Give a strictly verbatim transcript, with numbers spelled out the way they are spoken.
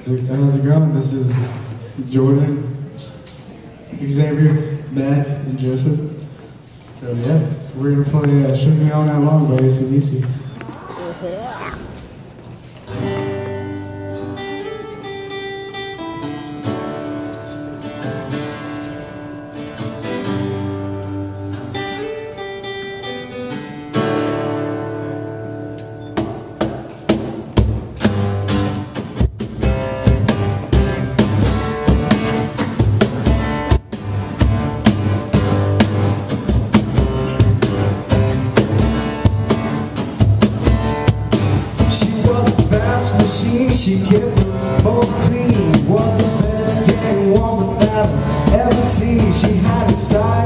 How's it going? This is Jordan, Xavier, Matt, and Joseph. So yeah, we're gonna play uh, "Shoot Me All Night Long" by A C D C. She kept them both clean. Was the best dang woman that I've ever seen. She had a side